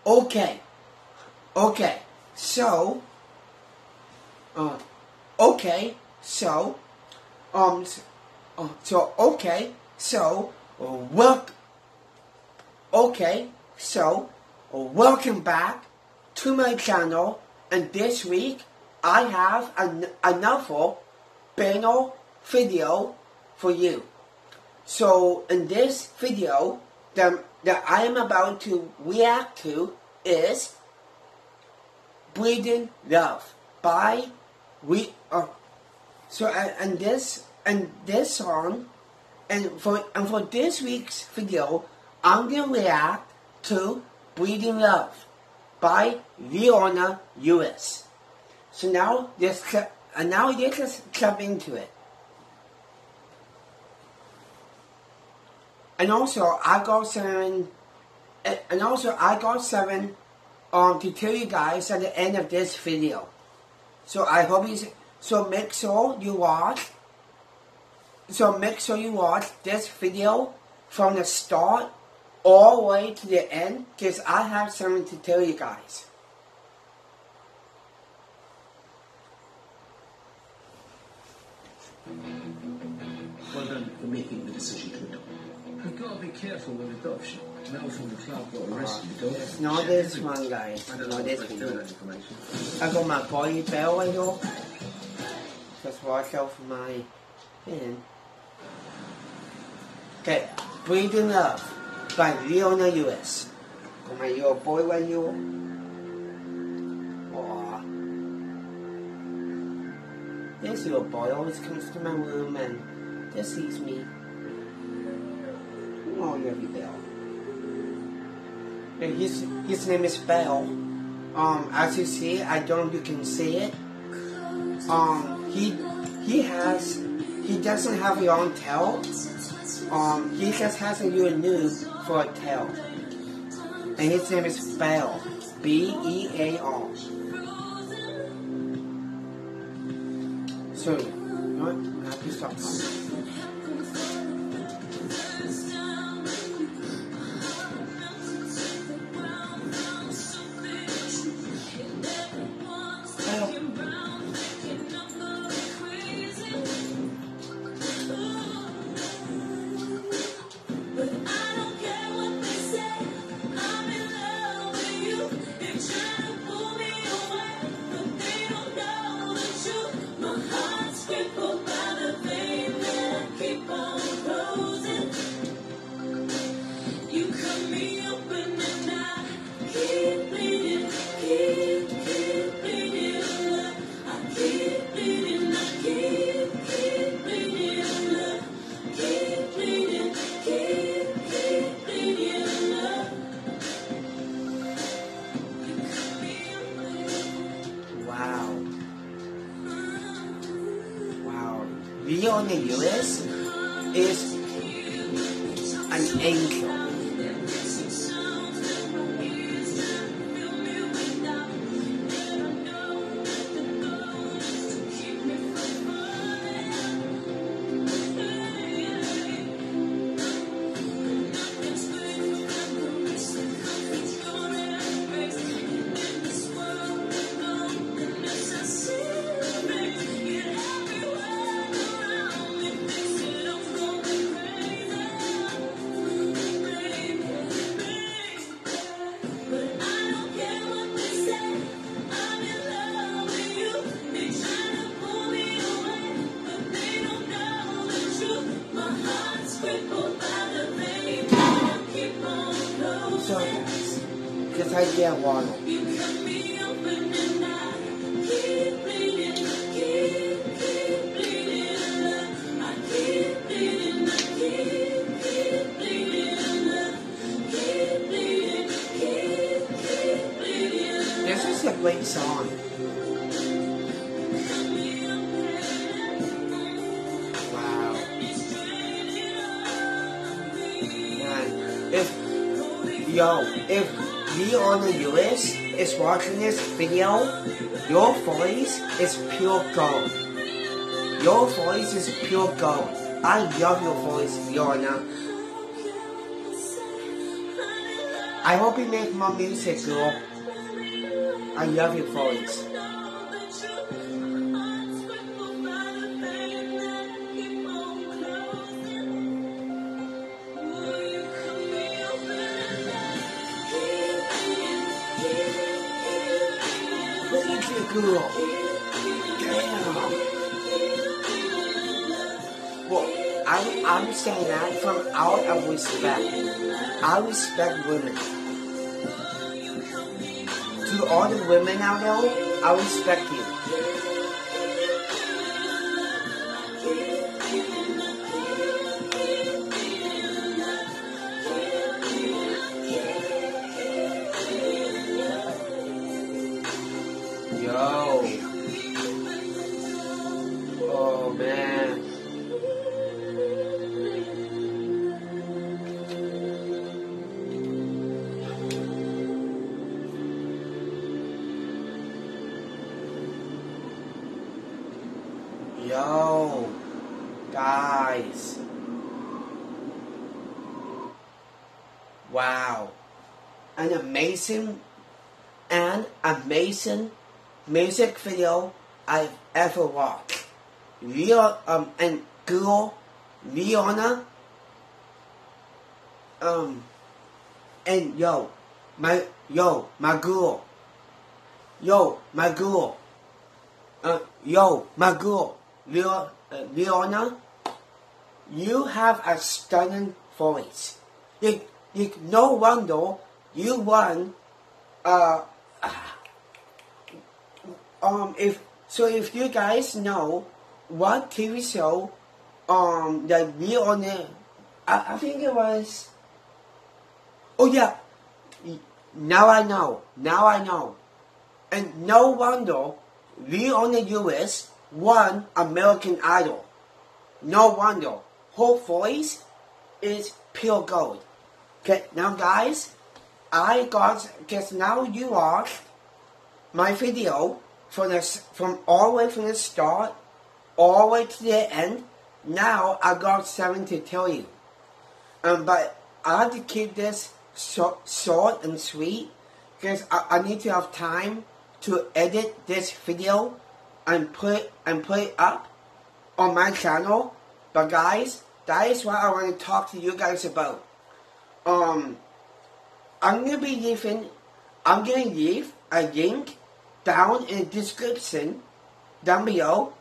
Okay. Okay. So. Okay. So. Okay. So. Okay. So. Welcome back to my channel, and this week I have another panel video for you. So in this video that I am about to react to is Bleeding Love by this song, and for this week's video I'm gonna react to Bleeding Love by Leona Lewis. So now let's jump into it. And also I got seven to tell you guys at the end of this video. So I hope make sure you watch this video from the start all the way to the end, because I have something to tell you guys. Well done for making the decision to adopt. You've got to be careful with adoption. Mel from the club got arrested. It's not this one, guys. I don't know Not what this to do with one. that information. I got my boy bell right here. Just watch out for my pen. Okay, Bleeding Love by Leona Lewis. Got my little boy right here. Aww. This little boy always comes to my room and just sees me. Oh, you have your bell. And his name is Bell. As you see, I don't know if you can see it. He doesn't have a long tail. He just has a little noob for a tail. And his name is Bell. B-E-A-R. So, you know what? I have to stop talking. Leona Lewis is an angel. So guys, because I get water. This is a great song. Wow. Man, if Leona Lewis is watching this video, your voice is pure gold. Your voice is pure gold. I love your voice, Leona. I hope you make more music, girl. I love your voice. Thank you, girl. Damn. Well, I'm saying that from out of respect. I respect women. To all the women out there, I respect you. Yo. Oh, man. Yo, guys. Wow. An amazing music video I've ever watched. And girl, Rihanna, and my girl, Rihanna, you have a stunning voice. No wonder you won. If you guys know what TV show, that Rihanna, I think it was. Oh yeah, now I know, and no wonder Rihanna Lewis won American Idol. No wonder her voice is pure gold. Okay, now guys, guess now you watched my video from all the way from the start all the way to the end. Now I got something to tell you. But I have to keep this short and sweet because I need to have time to edit this video and put it up on my channel. But guys, that is what I want to talk to you guys about. I'm gonna leave a link down in the description down below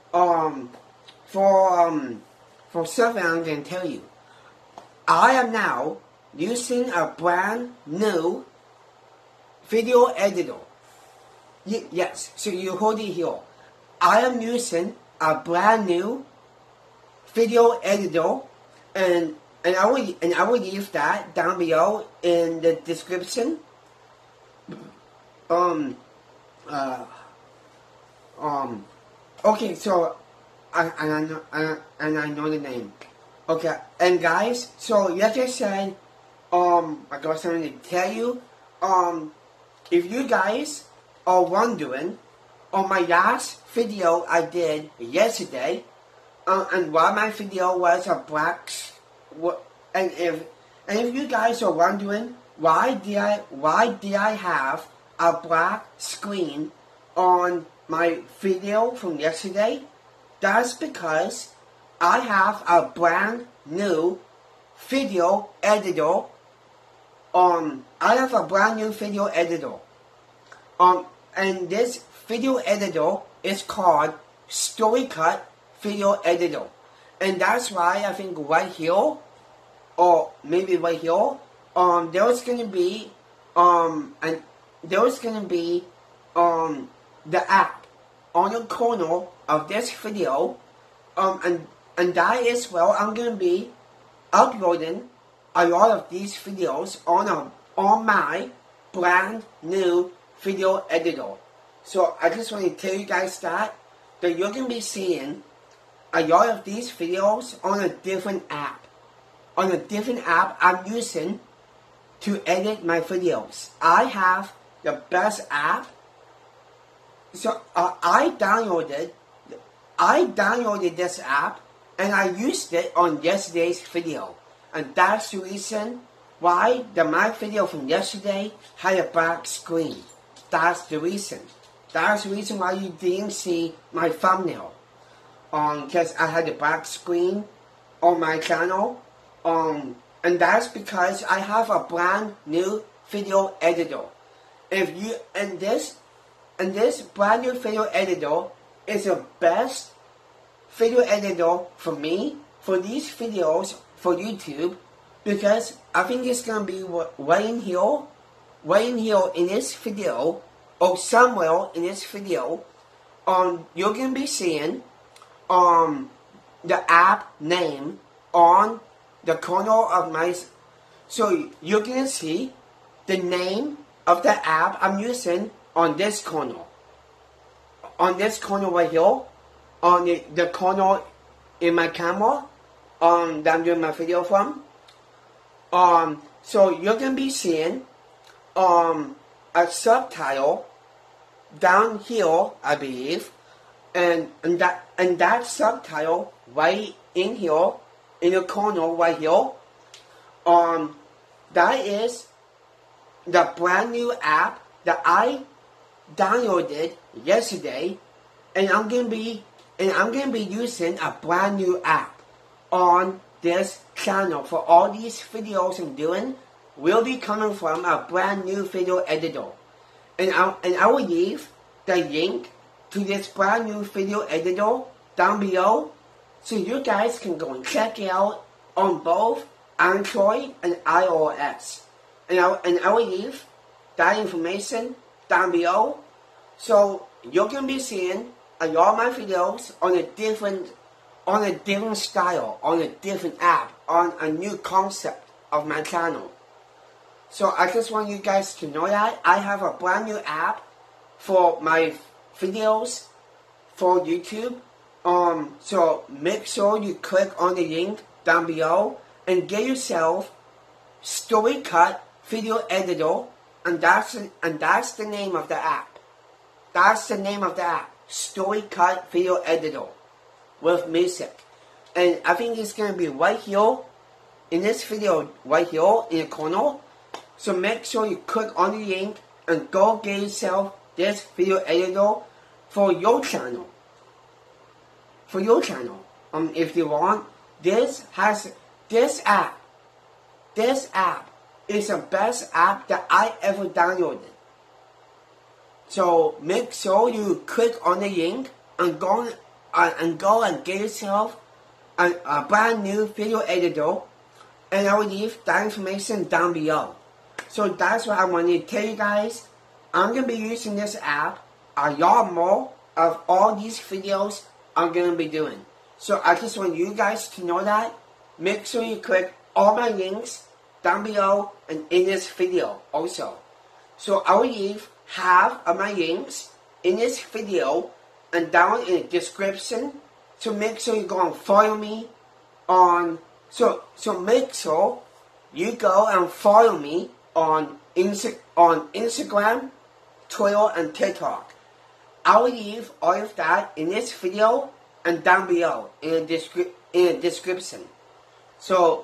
for something I'm gonna tell you. I am now using a brand new video editor. Yes, so you hold it here. I am using a brand new video editor, and I will leave that down below in the description. Okay, so I know the name. Okay, and guys, so like I said, I got something to tell you. If you guys are wondering, on my last video I did yesterday, and why my video was a black, and if you guys are wondering why did I have a black screen on my video from yesterday, that's because I have a brand new video editor. I have a brand new video editor. And this video editor is called StoryCut Video Editor. And that's why I think right here, or maybe right here, there's gonna be the app on the corner of this video, and that is where I'm gonna be uploading a lot of these videos on my brand new video editor. So I just want to tell you guys that you're gonna be seeing a lot of these videos on a different app. On a different app I'm using to edit my videos. I have the best app. So I downloaded this app and I used it on yesterday's video, and that's the reason why my video from yesterday had a black screen. That's the reason. That's the reason why you didn't see my thumbnail. Because I had a black screen on my channel. And that's because I have a brand new video editor. And this brand new video editor is the best video editor for me, for these videos, for YouTube, because I think it's gonna be right in here in this video, or somewhere in this video, you're gonna be seeing the app name on the corner of my, so you're gonna see the name of the app I'm using on this corner. On this corner right here, on the corner in my camera, that I'm doing my video from. So you're gonna be seeing a subtitle down here, I believe, and that subtitle right in here, in the corner right here, that is the brand new app that I downloaded yesterday, and I'm gonna be using a brand new app on this channel. For all these videos I'm doing will be coming from a brand new video editor, and I will leave the link to this brand new video editor down below, so you guys can go and check it out on both Android and iOS. And I will leave that information down below, so you're gonna be seeing a lot of my videos on a different style, on a different app, on a new concept of my channel. So I just want you guys to know that I have a brand new app for my videos for YouTube. So make sure you click on the link down below and get yourself StoryCut Video Editor, and that's the name of the app. That's the name of the app, StoryCut Video Editor with music. And I think it's gonna be right here in this video, right here in the corner. So make sure you click on the link and go get yourself this video editor for your channel. For your channel. If you want, this app is the best app that I ever downloaded. So make sure you click on the link and go and get yourself a brand new video editor, and I will leave that information down below. So that's what I wanted to tell you guys. I'm going to be using this app a lot more of all these videos I'm going to be doing. So I just want you guys to know that. Make sure you click all my links down below and in this video also. So I will leave half of my links in this video and down in the description. So make sure you go and follow me on, so make sure you go and follow me on Instagram, Twitter, and TikTok. I will leave all of that in this video and down below in the description. So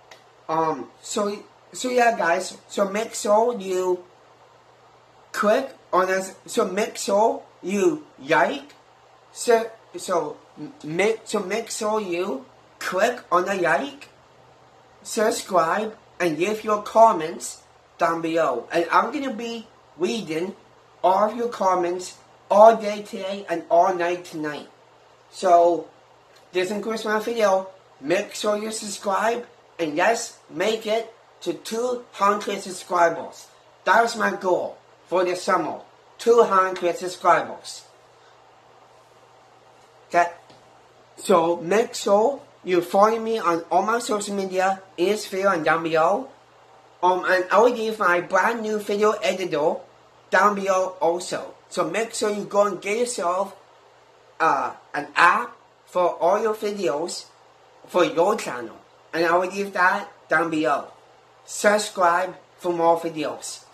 yeah, guys. So make sure you click on this. So make sure you like. So make sure you click on the like, subscribe, and leave your comments down below. And I'm gonna be reading all of your comments all day today and all night tonight. So this concludes my video. Make sure you subscribe, and let's make it to 200 subscribers. That's my goal for the summer. 200 subscribers. Okay? So make sure you follow me on all my social media in this video and down below. And I will leave my brand new video editor down below also. So make sure you go and get yourself an app for all your videos for your channel. And I will leave that down below. Subscribe for more videos.